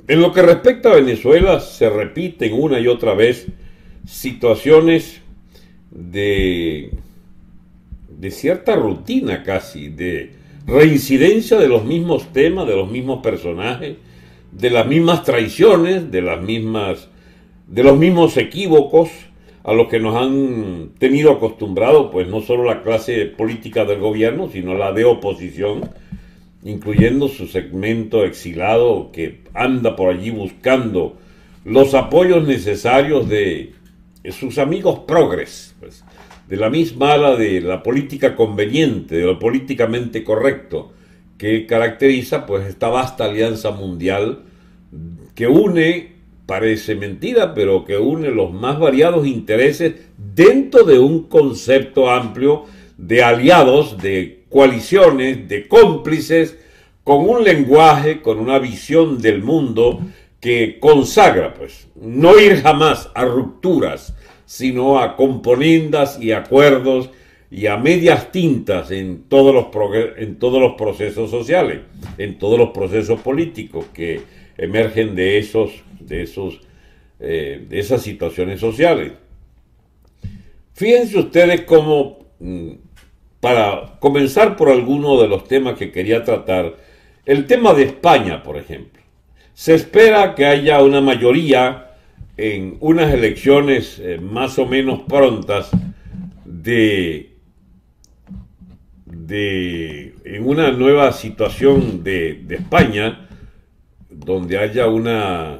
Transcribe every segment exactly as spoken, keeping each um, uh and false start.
En lo que respecta a Venezuela, se repiten una y otra vez situaciones de, de cierta rutina casi, de reincidencia de los mismos temas, de los mismos personajes, de las mismas traiciones, de las mismas, de los mismos equívocos a los que nos han tenido acostumbrados, pues no solo la clase política del gobierno, sino la de oposición, incluyendo su segmento exilado que anda por allí buscando los apoyos necesarios de sus amigos progres, pues, de la misma ala de la política conveniente, de lo políticamente correcto, que caracteriza pues esta vasta alianza mundial que une, parece mentira, pero que une los más variados intereses dentro de un concepto amplio de aliados, de coaliciones, de cómplices, con un lenguaje, con una visión del mundo que consagra, pues, no ir jamás a rupturas, sino a componendas y acuerdos y a medias tintas en todos los, en todos los procesos sociales, en todos los procesos políticos que emergen de esos, de esos, eh, de esas situaciones sociales. Fíjense ustedes cómo, para comenzar por alguno de los temas que quería tratar, el tema de España, por ejemplo. Se espera que haya una mayoría en unas elecciones eh, más o menos prontas de, de en una nueva situación de, de España, donde haya una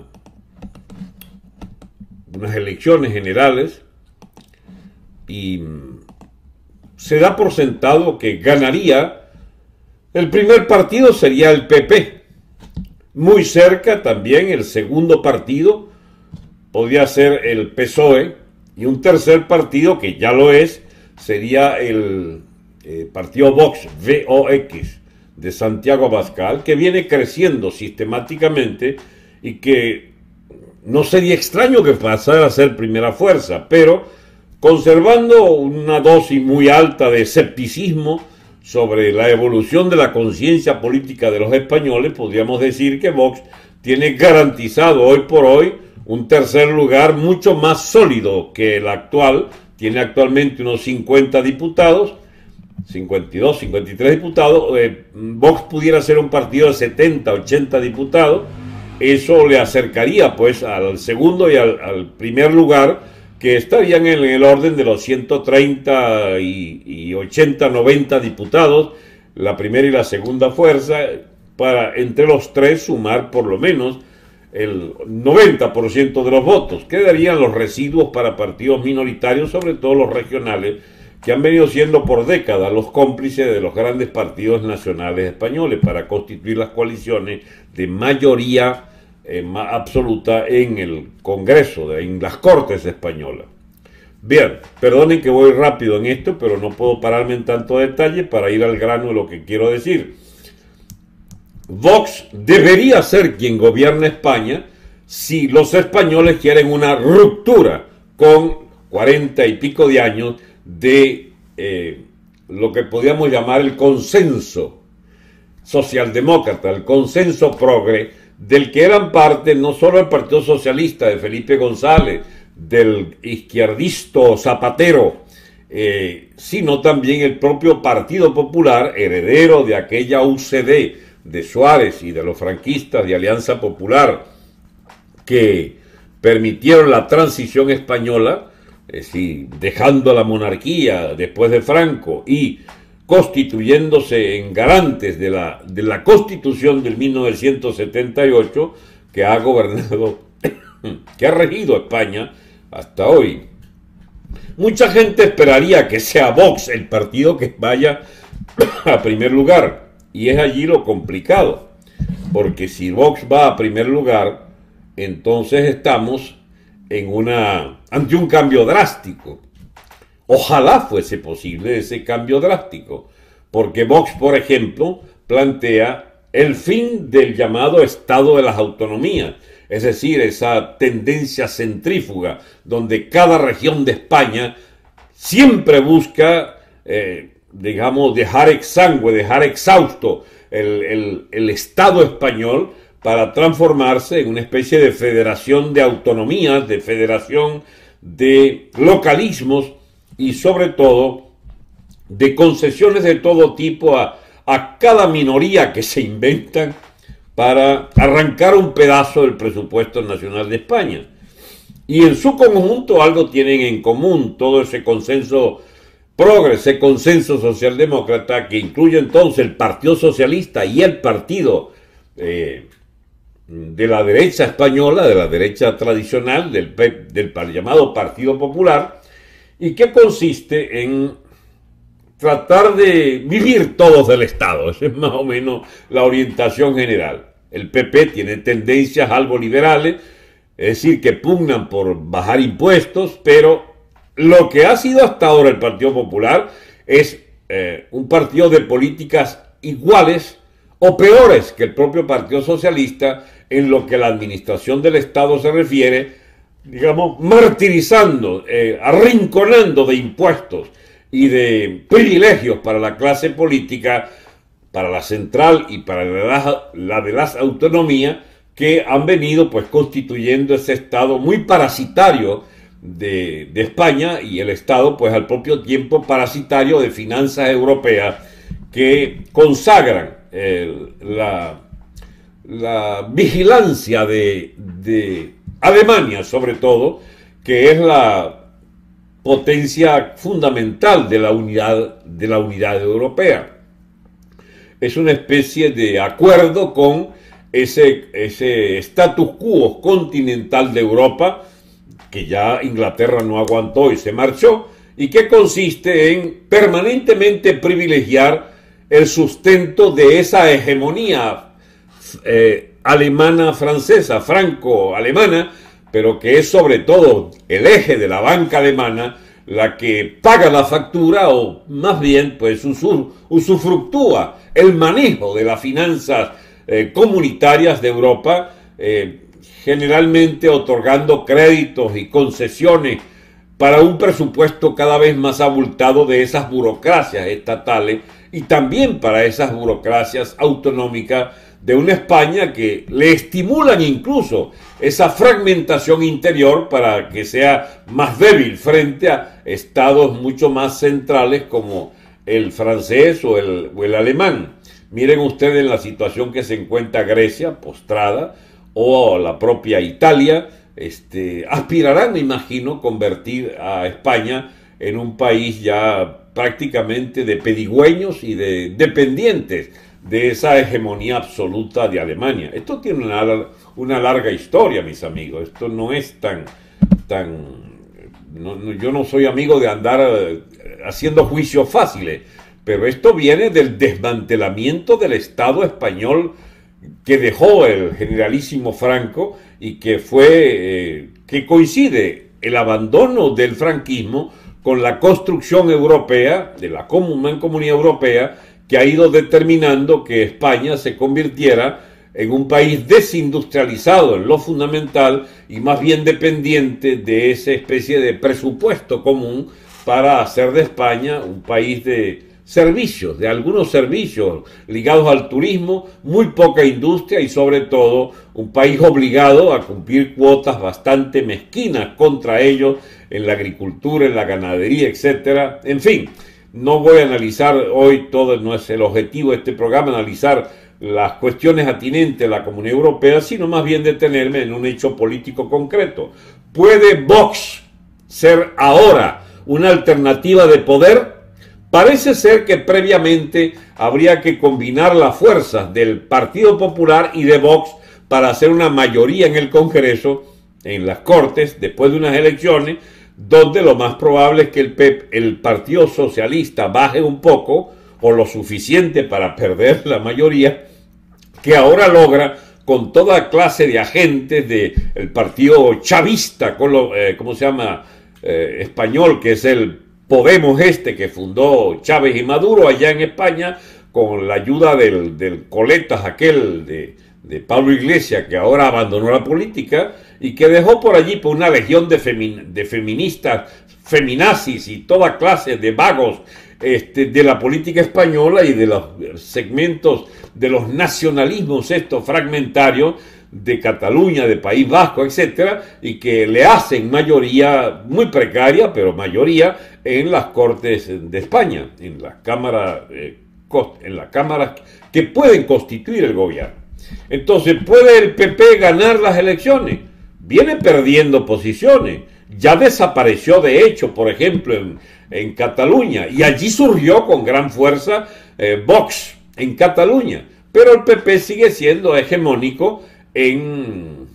unas elecciones generales y se da por sentado que ganaría. El primer partido sería el P P. Muy cerca también el segundo partido podría ser el P S O E, y un tercer partido que ya lo es sería el eh, partido Vox, V O X, de Santiago Abascal, que viene creciendo sistemáticamente y que no sería extraño que pasara a ser primera fuerza, pero conservando una dosis muy alta de escepticismo sobre la evolución de la conciencia política de los españoles, podríamos decir que Vox tiene garantizado hoy por hoy un tercer lugar mucho más sólido que el actual. Tiene actualmente unos cincuenta diputados, cincuenta y dos, cincuenta y tres diputados. Eh, Vox pudiera ser un partido de setenta, ochenta diputados. Eso le acercaría pues al segundo y al, al primer lugar, que estarían en el orden de los ciento treinta y, y ochenta, noventa diputados, la primera y la segunda fuerza, para entre los tres sumar por lo menos el noventa por ciento de los votos. Quedarían los residuos para partidos minoritarios, sobre todo los regionales, que han venido siendo por décadas los cómplices de los grandes partidos nacionales españoles para constituir las coaliciones de mayoría Eh, más absoluta en el Congreso, de, en las Cortes españolas. Bien, perdonen que voy rápido en esto, pero no puedo pararme en tanto detalle para ir al grano de lo que quiero decir. Vox debería ser quien gobierna España si los españoles quieren una ruptura con cuarenta y pico de años de eh, lo que podríamos llamar el consenso socialdemócrata, el consenso progre, del que eran parte no solo el Partido Socialista de Felipe González, del izquierdista Zapatero, eh, sino también el propio Partido Popular, heredero de aquella U C D de Suárez y de los franquistas de Alianza Popular, que permitieron la transición española, es decir, dejando la monarquía después de Franco y constituyéndose en garantes de la, de la Constitución del mil novecientos setenta y ocho, que ha gobernado, que ha regido España hasta hoy. Mucha gente esperaría que sea Vox el partido que vaya a primer lugar, y es allí lo complicado, porque si Vox va a primer lugar, entonces estamos en una, ante un cambio drástico. Ojalá fuese posible ese cambio drástico, porque Vox, por ejemplo, plantea el fin del llamado Estado de las Autonomías, es decir, esa tendencia centrífuga donde cada región de España siempre busca, eh, digamos, dejar exangüe, dejar exhausto el, el, el Estado español para transformarse en una especie de federación de autonomías, de federación de localismos y sobre todo de concesiones de todo tipo a, a cada minoría que se inventan para arrancar un pedazo del presupuesto nacional de España. Y en su conjunto algo tienen en común, todo ese consenso progre, ese consenso socialdemócrata que incluye entonces el Partido Socialista y el partido eh, de la derecha española, de la derecha tradicional, del, del llamado Partido Popular, y que consiste en tratar de vivir todos del Estado. Esa es más o menos la orientación general. El P P tiene tendencias algo liberales, es decir, que pugnan por bajar impuestos, pero lo que ha sido hasta ahora el Partido Popular es eh, un partido de políticas iguales o peores que el propio Partido Socialista en lo que la administración del Estado se refiere, digamos, martirizando, eh, arrinconando de impuestos y de privilegios para la clase política, para la central y para la, la de las autonomías, que han venido pues constituyendo ese Estado muy parasitario de, de España, y el Estado pues al propio tiempo parasitario de finanzas europeas que consagran eh, la, la vigilancia de, de Alemania, sobre todo, que es la potencia fundamental de la unidad, de la unidad europea. Es una especie de acuerdo con ese, ese status quo continental de Europa que ya Inglaterra no aguantó y se marchó, y que consiste en permanentemente privilegiar el sustento de esa hegemonía eh, alemana-francesa, franco-alemana, pero que es sobre todo el eje de la banca alemana la que paga la factura, o más bien pues usufructúa el manejo de las finanzas eh, comunitarias de Europa, eh, generalmente otorgando créditos y concesiones para un presupuesto cada vez más abultado de esas burocracias estatales, y también para esas burocracias autonómicas de una España que le estimulan incluso esa fragmentación interior para que sea más débil frente a estados mucho más centrales como el francés o el, o el alemán. Miren ustedes en la situación que se encuentra Grecia, postrada, o la propia Italia. Este, aspirarán, me imagino, convertir a España en un país ya prácticamente de pedigüeños y de dependientes de esa hegemonía absoluta de Alemania. Esto tiene una, una larga historia, mis amigos. Esto no es tan... tan no, no, yo no soy amigo de andar haciendo juicios fáciles, pero esto viene del desmantelamiento del Estado español que dejó el generalísimo Franco, y que fue eh, que coincide el abandono del franquismo con la construcción europea, de la Mancomunidad Europea, que ha ido determinando que España se convirtiera en un país desindustrializado en lo fundamental y más bien dependiente de esa especie de presupuesto común para hacer de España un país de servicios, de algunos servicios ligados al turismo, muy poca industria y sobre todo un país obligado a cumplir cuotas bastante mezquinas contra ellos en la agricultura, en la ganadería, etcétera. En fin, no voy a analizar hoy, todo no es el objetivo de este programa, analizar las cuestiones atinentes a la Comunidad Europea, sino más bien detenerme en un hecho político concreto. ¿Puede Vox ser ahora una alternativa de poder? Parece ser que previamente habría que combinar las fuerzas del Partido Popular y de Vox para hacer una mayoría en el Congreso, en las Cortes, después de unas elecciones, donde lo más probable es que el, P E P, el Partido Socialista baje un poco, o lo suficiente para perder la mayoría, que ahora logra con toda clase de agentes del partido chavista, con lo, eh, ¿cómo se llama? Eh, español, que es el Podemos este que fundó Chávez y Maduro allá en España, con la ayuda del, del coletas aquel de, de Pablo Iglesias, que ahora abandonó la política y que dejó por allí por una legión de, femin, de feministas, feminazis y toda clase de vagos este, de la política española y de los segmentos de los nacionalismos estos fragmentarios de Cataluña, de País Vasco, etcétera, y que le hacen mayoría muy precaria, pero mayoría en las Cortes de España, en las cámaras, eh, en las cámaras que pueden constituir el gobierno. Entonces, ¿puede el P P ganar las elecciones? Viene perdiendo posiciones. Ya desapareció, de hecho, por ejemplo, en, en Cataluña, y allí surgió con gran fuerza eh, Vox en Cataluña, pero el P P sigue siendo hegemónico en,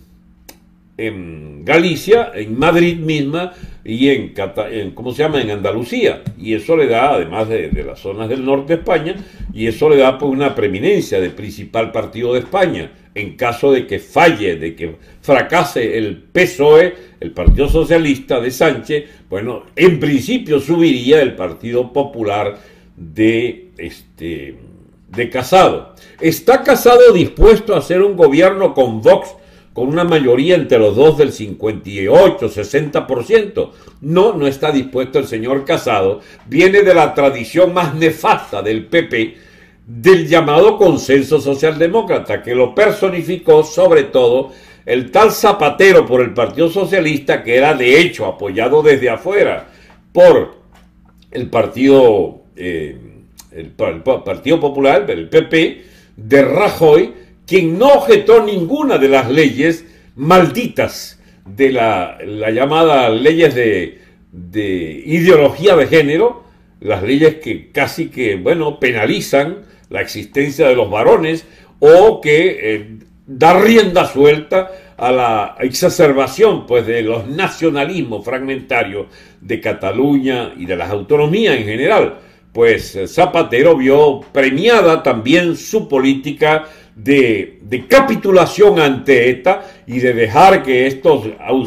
en Galicia, en Madrid misma y en, Cata, en, ¿cómo se llama?, en Andalucía, y eso le da, además de, de las zonas del norte de España, y eso le da pues una preeminencia de principal partido de España. En caso de que falle, de que fracase el P S O E, el Partido Socialista de Sánchez, bueno, en principio subiría el Partido Popular de, este, de Casado. ¿Está Casado dispuesto a hacer un gobierno con Vox, con una mayoría entre los dos del cincuenta y ocho, sesenta por ciento? No, no está dispuesto el señor Casado. Viene de la tradición más nefasta del P P, del llamado consenso socialdemócrata, que lo personificó sobre todo el tal Zapatero por el Partido Socialista, que era de hecho apoyado desde afuera por el Partido, eh, el, el Partido Popular, el P P, de Rajoy, quien no objetó ninguna de las leyes malditas de la, la llamada leyes de, de ideología de género, las leyes que casi que, bueno, penalizan la existencia de los varones o que eh, da rienda suelta a la exacerbación pues de los nacionalismos fragmentarios de Cataluña y de las autonomías en general. Pues Zapatero vio premiada también su política de, de capitulación ante ETA y de dejar que estos,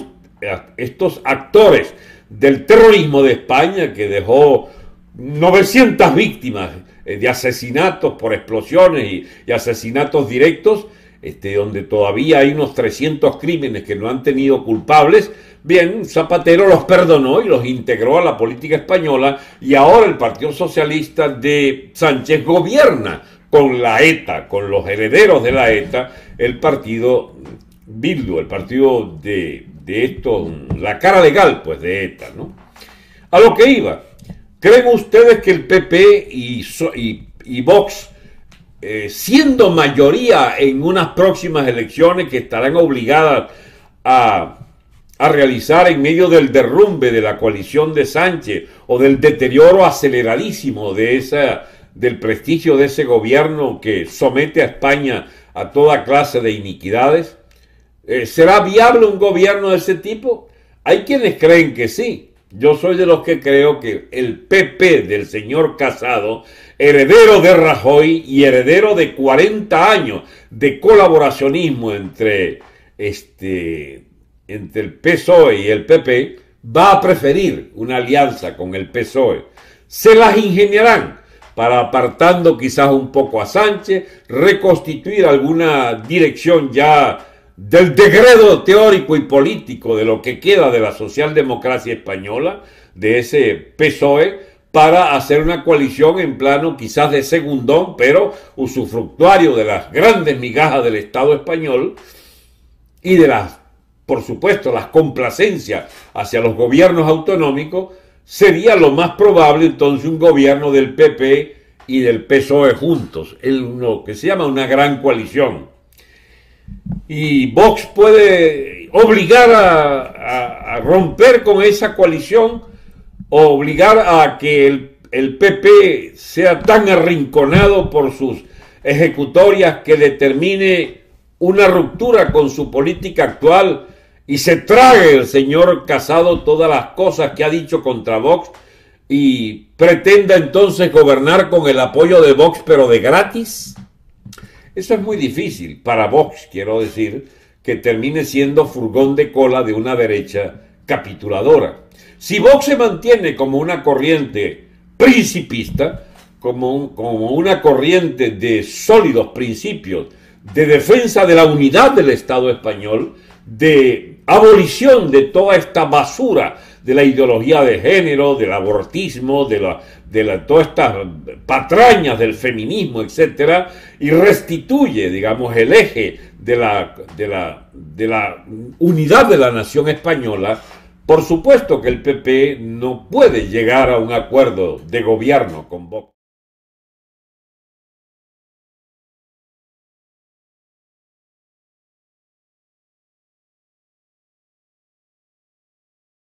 estos actores del terrorismo de España, que dejó novecientas víctimas de asesinatos por explosiones y, y asesinatos directos, este, donde todavía hay unos trescientos crímenes que no han tenido culpables, bien, Zapatero los perdonó y los integró a la política española, y ahora el Partido Socialista de Sánchez gobierna con la ETA, con los herederos de la ETA, el partido Bildu, el partido de, de esto, la cara legal pues de ETA, ¿no? A lo que iba. ¿Creen ustedes que el P P y, y, y Vox, eh, siendo mayoría en unas próximas elecciones que estarán obligadas a, a realizar en medio del derrumbe de la coalición de Sánchez o del deterioro aceleradísimo de esa, del prestigio de ese gobierno que somete a España a toda clase de iniquidades, eh, ¿será viable un gobierno de ese tipo? Hay quienes creen que sí. Yo soy de los que creo que el P P del señor Casado, heredero de Rajoy y heredero de cuarenta años de colaboracionismo entre, este, entre el P S O E y el P P, va a preferir una alianza con el P S O E. Se las ingeniarán para, apartando quizás un poco a Sánchez, reconstituir alguna dirección ya del degredo teórico y político de lo que queda de la socialdemocracia española, de ese P S O E, para hacer una coalición en plano quizás de segundón, pero usufructuario de las grandes migajas del Estado español y de las, por supuesto, las complacencias hacia los gobiernos autonómicos. Sería lo más probable entonces un gobierno del P P y del P S O E juntos, en lo que se llama una gran coalición. Y Vox puede obligar a, a, a romper con esa coalición, o obligar a que el, el P P sea tan arrinconado por sus ejecutorias que determine una ruptura con su política actual y se trague el señor Casado todas las cosas que ha dicho contra Vox y pretenda entonces gobernar con el apoyo de Vox, pero de gratis. Eso es muy difícil para Vox, quiero decir, que termine siendo furgón de cola de una derecha capituladora. Si Vox se mantiene como una corriente principista, como, un, como una corriente de sólidos principios, de defensa de la unidad del Estado español, de abolición de toda esta basura de la ideología de género, del abortismo, de la, de la, todas estas patrañas del feminismo, etcétera, y restituye, digamos, el eje de la, de la, de la unidad de la nación española, por supuesto que el P P no puede llegar a un acuerdo de gobierno con Vox.